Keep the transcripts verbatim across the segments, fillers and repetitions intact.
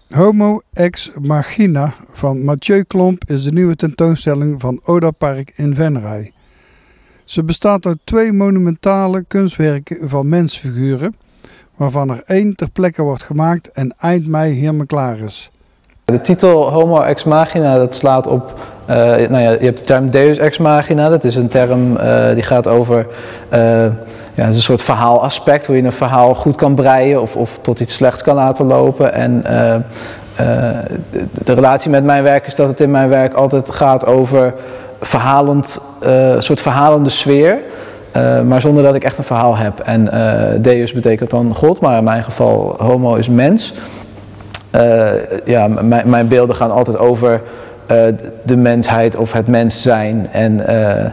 Homo ex machina van Mathieu Klomp is de nieuwe tentoonstelling van Oda Park in Venray. Ze bestaat uit twee monumentale kunstwerken van mensfiguren, waarvan er één ter plekke wordt gemaakt en eind mei helemaal klaar is. De titel Homo ex machina, dat slaat op, uh, nou ja, je hebt de term Deus ex machina, dat is een term uh, die gaat over, uh, ja, het is een soort verhaalaspect, hoe je een verhaal goed kan breien of, of tot iets slechts kan laten lopen. En uh, uh, de, de relatie met mijn werk is dat het in mijn werk altijd gaat over verhalend, uh, een soort verhalende sfeer. Uh, maar zonder dat ik echt een verhaal heb. En uh, Deus betekent dan God, maar in mijn geval homo is mens. Uh, ja, mijn beelden gaan altijd over uh, de mensheid of het mens zijn. En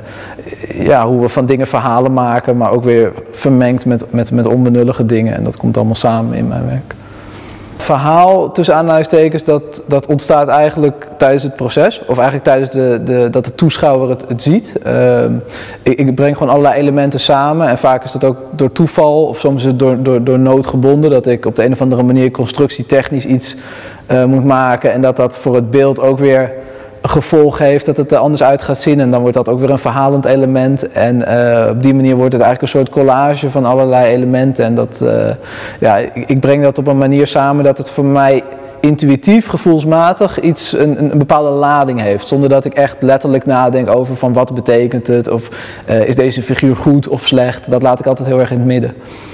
uh, ja, hoe we van dingen verhalen maken, maar ook weer vermengd met, met, met onbenullige dingen. En dat komt allemaal samen in mijn werk. Verhaal, tussen aanhalingstekens, dat, dat ontstaat eigenlijk tijdens het proces. Of eigenlijk tijdens de, de, dat de toeschouwer het, het ziet. Uh, ik, ik breng gewoon allerlei elementen samen. En vaak is dat ook door toeval of soms is het door, door, door nood gebonden. Dat ik op de een of andere manier constructietechnisch iets uh, moet maken. En dat dat voor het beeld ook weer een gevolg heeft, dat het er anders uit gaat zien. En dan wordt dat ook weer een verhalend element. En uh, op die manier wordt het eigenlijk een soort collage van allerlei elementen. En dat, uh, ja, ik, ik breng dat op een manier samen dat het voor mij intuïtief, gevoelsmatig iets, een, een bepaalde lading heeft. Zonder dat ik echt letterlijk nadenk over van wat betekent het. Of uh, is deze figuur goed of slecht. Dat laat ik altijd heel erg in het midden.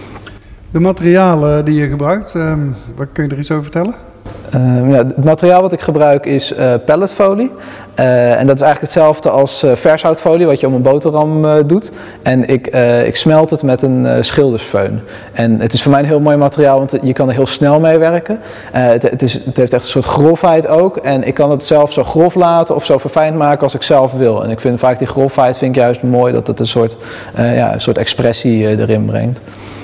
De materialen die je gebruikt, uh, wat kun je er iets over vertellen? Uh, ja, het materiaal wat ik gebruik is uh, pelletfolie. Uh, en dat is eigenlijk hetzelfde als uh, vershoutfolie wat je om een boterham uh, doet. En ik, uh, ik smelt het met een uh, schildersfeun. En het is voor mij een heel mooi materiaal, want je kan er heel snel mee werken. Uh, het, het, is, het heeft echt een soort grofheid ook. En ik kan het zelf zo grof laten of zo verfijnd maken als ik zelf wil. En ik vind vaak die grofheid vind ik juist mooi, dat het een soort, uh, ja, een soort expressie uh, erin brengt.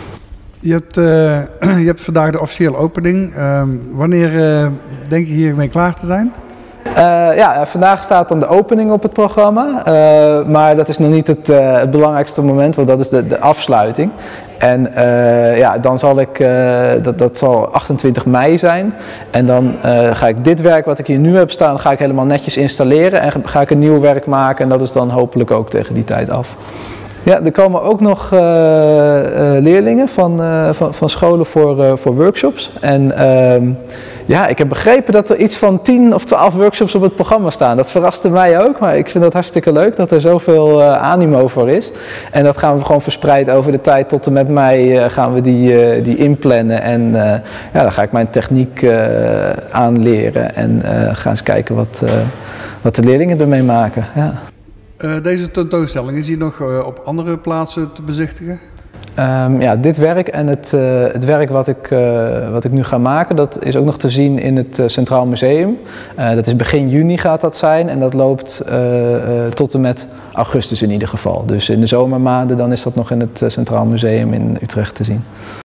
Je hebt, uh, je hebt vandaag de officiële opening. Uh, wanneer uh, denk je hiermee klaar te zijn? Uh, ja, vandaag staat dan de opening op het programma, uh, maar dat is nog niet het, uh, het belangrijkste moment, want dat is de, de afsluiting. En uh, ja, dan zal ik, uh, dat, dat zal achtentwintig mei zijn. En dan uh, ga ik dit werk wat ik hier nu heb staan, ga ik helemaal netjes installeren en ga ik een nieuw werk maken en dat is dan hopelijk ook tegen die tijd af. Ja, er komen ook nog uh, uh, leerlingen van, uh, van, van scholen voor, uh, voor workshops. En uh, ja, ik heb begrepen dat er iets van tien of twaalf workshops op het programma staan. Dat verraste mij ook, maar ik vind dat hartstikke leuk dat er zoveel uh, animo voor is. En dat gaan we gewoon verspreid over de tijd tot en met mei uh, gaan we die, uh, die inplannen. En uh, ja, dan ga ik mijn techniek uh, aanleren en uh, ga eens kijken wat, uh, wat de leerlingen ermee maken. Ja. Uh, deze tentoonstelling is hier nog uh, op andere plaatsen te bezichtigen? Um, ja, dit werk en het, uh, het werk wat ik, uh, wat ik nu ga maken, dat is ook nog te zien in het uh, Centraal Museum. Uh, dat is begin juni gaat dat zijn en dat loopt uh, uh, tot en met augustus in ieder geval. Dus in de zomermaanden dan is dat nog in het uh, Centraal Museum in Utrecht te zien.